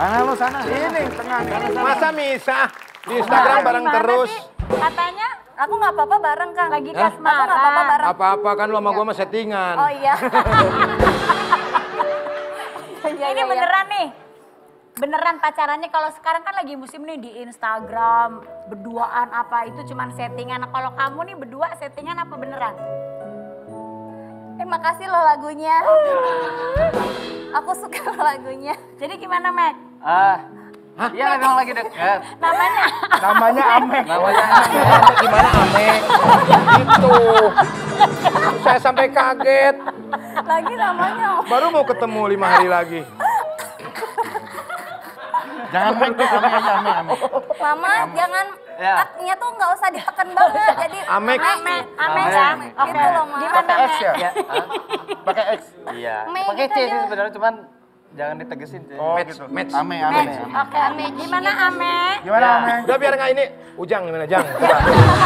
Sana lo sana. Ini tengah nih. Masa misah di Instagram bareng Gimana terus? sih? Katanya Aku nggak apa-apa bareng Kang. lagi Aku nggak apa-apa kasmaran. bareng. Apa-apa kan lu sama gua mah settingan. Oh iya. Iya, Ini iya, iya. beneran nih. Beneran pacarannya kalau sekarang kan lagi musim nih di Instagram, berduaan apa itu cuman settingan. Nah, kalau kamu nih berdua settingan apa beneran? Makasih loh lagunya. Aku suka lagunya. Jadi gimana, Mac? Iya memang lagi dekat. Namanya? Namanya Ame. Namanya Gimana Ame? Itu. Saya sampai kaget. Lagi namanya. Baru mau ketemu 5 hari lagi. Jangan main tuh Ame aja Ame. Mama jangan Ya. aknya tuh nggak usah ditekan banget. Jadi Amek. Ame Ame. ya? Oke. Gitu loh, Ma. Gimana, Pakai X Mac? ya? Ya. Pakai X. Iya. Ame Pakai gitu C sih aja. sebenarnya cuman jangan ditegesin sih. Oh gitu. Match. Ame. Mac. Oke, Ame. Gimana, Ame? Gimana Ya. Ame? Udah biar nggak ini. Ujang gimana Jang? Coba.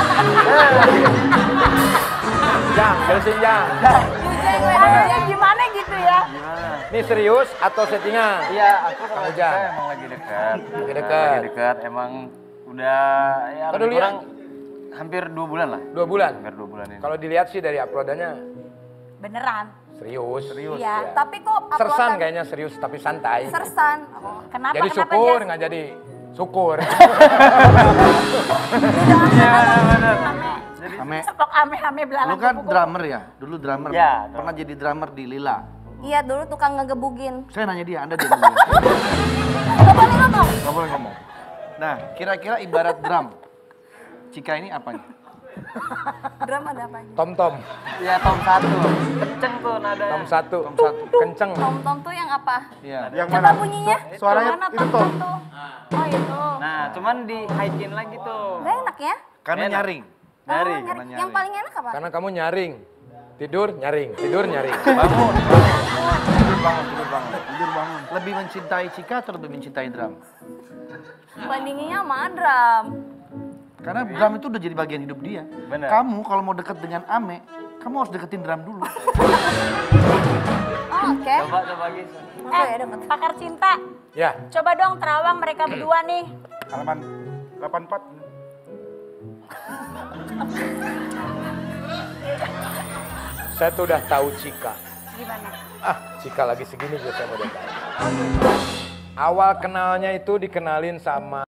Jang, jelasin Jang. Ame gimana gitu ya? Gimana? Ini serius atau settingan? Iya, aku sama Ujang. Cika emang lagi dekat. Lagi dekat. Lagi dekat, emang udah ya Kau lebih dulu ya? kurang hampir 2 bulan lah. 2 bulan. Hampir 2 bulan ini. Kalau dilihat sih dari uploadannya Beneran. serius. Serius. Iya. tapi kok Sersan uploadan kayaknya serius tapi santai. sersan. Oh. Kenapa? Jadi Kenapa, syukur Jas? nggak jadi syukur. Iya benar. Ame. Ame, Stok ame belalang. Lu kan kupu-kupu. drummer ya? Dulu drummer. Ya, Pernah jadi drummer di Lila. Iya dulu tukang ngegebugin. Saya nanya dia, Anda dia dulu. Gak boleh ngomong. Gak boleh ngomong. Nah, kira-kira ibarat drum. Cika ini apanya? Drum ada apanya? Tom-tom. ya tom 1. Kenceng tuh nada. Tom 1. Tom satu. Kenceng. Tom-tom tuh yang apa? Iya. Yang Coba bunyinya. Suaranya Mana itu tom. tuh? Oh itu. Nah, cuman di high-in lagi tuh. Gak enak ya? Karena Enak. nyaring. Nyaring. Oh, nyaring. Yang paling enak apa? Karena kamu nyaring. Tidur nyaring, tidur nyaring. Bangun. Tidur bangun, tidur bangun. Tidur bangun. Lebih mencintai Cika atau lebih mencintai drum? Bandinginnya sama drum. Karena drum itu udah jadi bagian hidup dia. Bener. Kamu kalau mau deket dengan Ame, kamu harus deketin drum dulu. Oh, oke. Coba Gis. Oke, deket. Pakar cinta. Ya, Coba dong terawang mereka berdua nih. halaman 84. Saya tuh udah tahu Cika. Gimana? Cika lagi segini juga saya mau datang. Awal kenalnya itu dikenalin sama